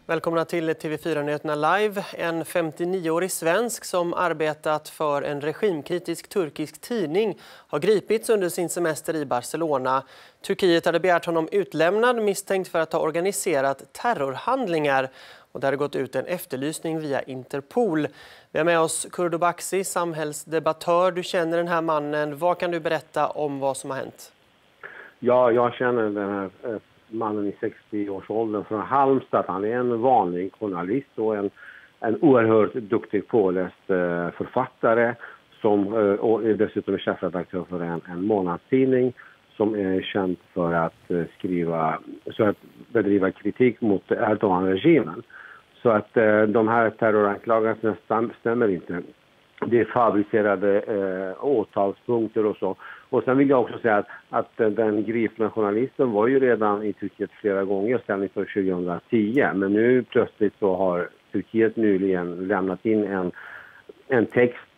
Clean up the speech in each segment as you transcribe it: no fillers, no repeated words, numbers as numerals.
Välkomna till TV4-nyheterna live. En 59-årig svensk som arbetat för en regimkritisk turkisk tidning har gripits under sin semester i Barcelona. Turkiet hade begärt honom utlämnad misstänkt för att ha organiserat terrorhandlingar. Och där har gått ut en efterlysning via Interpol. Vi har med oss Kurdo Bakci, samhällsdebattör. Du känner den här mannen. Vad kan du berätta om vad som har hänt? Ja, jag känner den här mannen i 60-årsåldern från Halmstad. Han är en vanlig journalist och en oerhört duktig påläst författare och är dessutom chefredaktör för en månadstidning som är känd för att bedriva kritik mot Erdogan-regimen. Så att de här terroranklagelserna stämmer inte. Det är fabricerade åtalspunkter och så. Och sen vill jag också säga att den gripna journalisten var ju redan i Turkiet flera gånger sedan inför 2010. Men nu plötsligt så har Turkiet nyligen lämnat in en text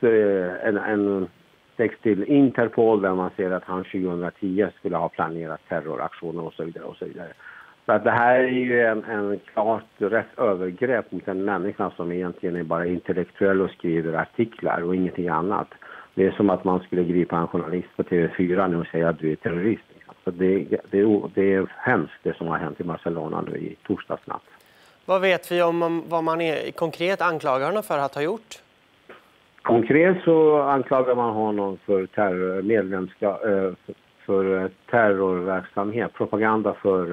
till Interpol där man ser att han 2010 skulle ha planerat terroraktioner och så vidare och så vidare. Så att det här är ju en klart rätt övergrepp mot en människa som egentligen är bara intellektuell och skriver artiklar och ingenting annat. Det är som att man skulle gripa en journalist på TV4 nu och säga att du är terrorist. Så det är hemskt det som har hänt i Barcelona nu i torsdagsnatt. Vad vet vi om vad man konkret anklagar honom för att ha gjort? Konkret så anklagar man honom för för terrorverksamhet, propaganda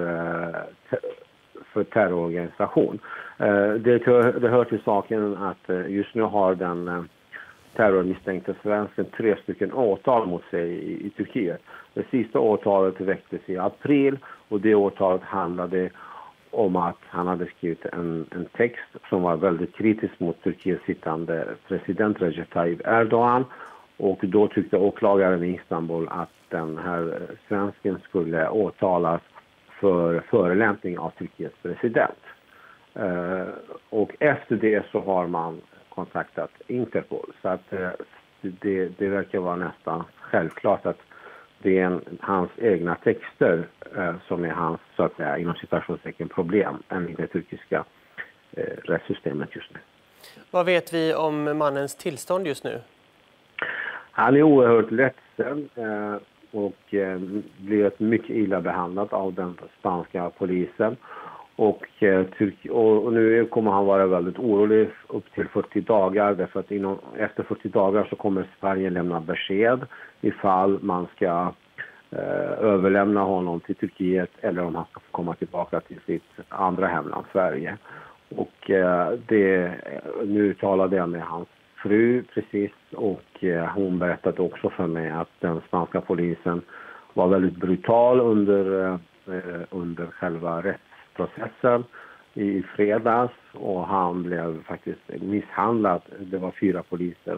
för terrororganisation. Det hör till saken att just nu har den terrormisstänkte svensken 3 åtal mot sig i Turkiet. Det sista åtalet väcktes i april och det åtalet handlade om att han hade skrivit en text som var väldigt kritisk mot Turkiets sittande president Recep Tayyip Erdogan. Och då tyckte åklagaren i Istanbul att den här svensken skulle åtalas för förolämpning av Turkiets president. Och efter det så har man kontaktat Interpol. Så att det verkar vara nästan självklart att det är hans egna texter som är hans, så att säga, inom citationstecken problem än det turkiska rättssystemet just nu. Vad vet vi om mannens tillstånd just nu? Han är oerhört ledsen och blivit mycket illa behandlad av den spanska polisen. Och nu kommer han vara väldigt orolig upp till 40 dagar. Därför att efter 40 dagar så kommer Sverige lämna besked ifall man ska överlämna honom till Turkiet eller om han ska få komma tillbaka till sitt andra hemland Sverige. Och nu talade jag med hans fru precis och hon berättade också för mig att den spanska polisen var väldigt brutal under själva rättsprocessen i fredags och han blev faktiskt misshandlad. Det var 4 poliser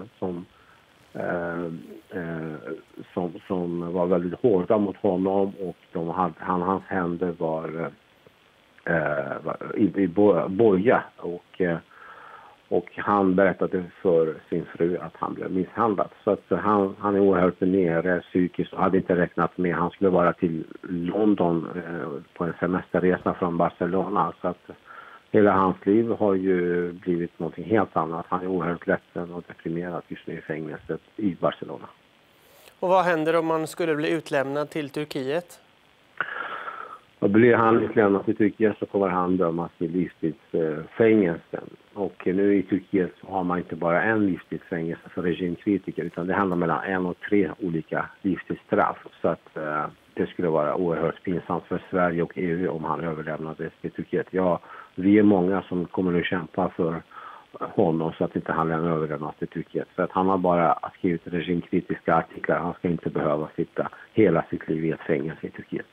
som var väldigt hårda mot honom och hans händer var i boja och han berättade för sin fru att han blev misshandlad. Så att han är oerhört nere psykiskt och hade inte räknat med. Han skulle vara till London på en semesterresa från Barcelona. Så att hela hans liv har ju blivit något helt annat. Han är oerhört ledsen och deprimerad just nu i fängelset i Barcelona. Och vad händer om man skulle bli utlämnad till Turkiet? Och blir han utlämnad till Turkiet så kommer han dömas till livstidsfängelse. Och nu i Turkiet så har man inte bara en livstidsfängelse för regimkritiker utan det handlar mellan 1 och 3 olika livstidsstraff. Så att det skulle vara oerhört pinsamt för Sverige och EU om han överlämnades till Turkiet. Ja, vi är många som kommer att kämpa för honom så att inte han överlämnas till Turkiet. För att han har bara skrivit regimkritiska artiklar. Han ska inte behöva sitta hela sitt liv i ett fängelse i Turkiet.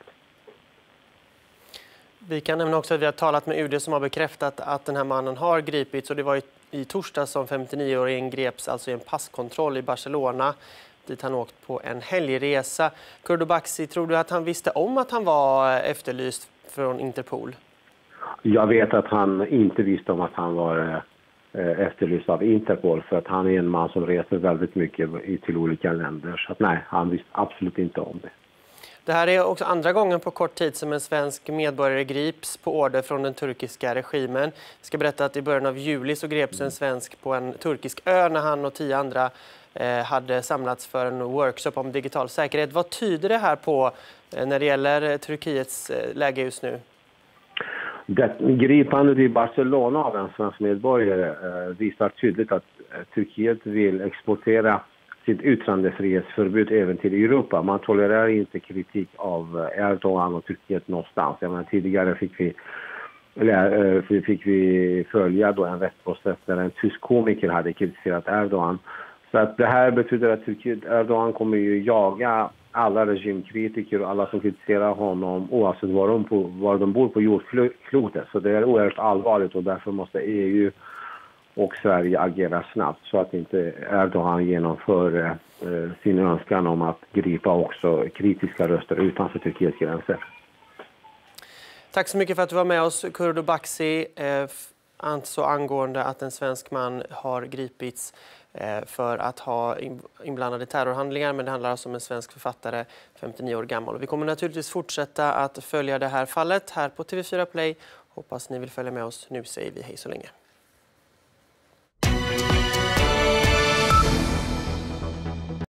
Vi kan nämna också att vi har talat med UD som har bekräftat att den här mannen har gripits. Och det var i torsdag som 59-åringen greps alltså i en passkontroll i Barcelona. Dit han åkt på en helgresa. Kurdo Bakci, tror du att han visste om att han var efterlyst från Interpol? Jag vet att han inte visste om att han var efterlyst av Interpol. För att han är en man som reser väldigt mycket till olika länder. Så att nej, han visste absolut inte om det. Det här är också andra gången på kort tid som en svensk medborgare grips på order från den turkiska regimen. Jag ska berätta att i början av juli så greps en svensk på en turkisk ö när han och 10 andra hade samlats för en workshop om digital säkerhet. Vad tyder det här på när det gäller Turkiets läge just nu? Gripandet i Barcelona av en svensk medborgare visar tydligt att Turkiet vill exportera sitt yttrandefrihetsförbud även till Europa. Man tolererar inte kritik av Erdogan och Turkiet någonstans. Tidigare fick vi följa då en rättsprocess där en tysk komiker hade kritiserat Erdogan. Så att det här betyder att Erdogan kommer ju jaga alla regimkritiker och alla som kritiserar honom oavsett var de bor på jordklotet. Så det är oerhört allvarligt och därför måste EU och Sverige agera snabbt så att inte Erdogan genomför sin önskan om att gripa också kritiska röster utanför Turkiets gränser. Tack så mycket för att du var med oss, Kurdo Baksi, alltså angående att en svensk man har gripits för att ha inblandade terrorhandlingar, men det handlar alltså om en svensk författare, 59 år gammal. Vi kommer naturligtvis fortsätta att följa det här fallet här på TV4 Play. Hoppas ni vill följa med oss. Nu säger vi hej så länge.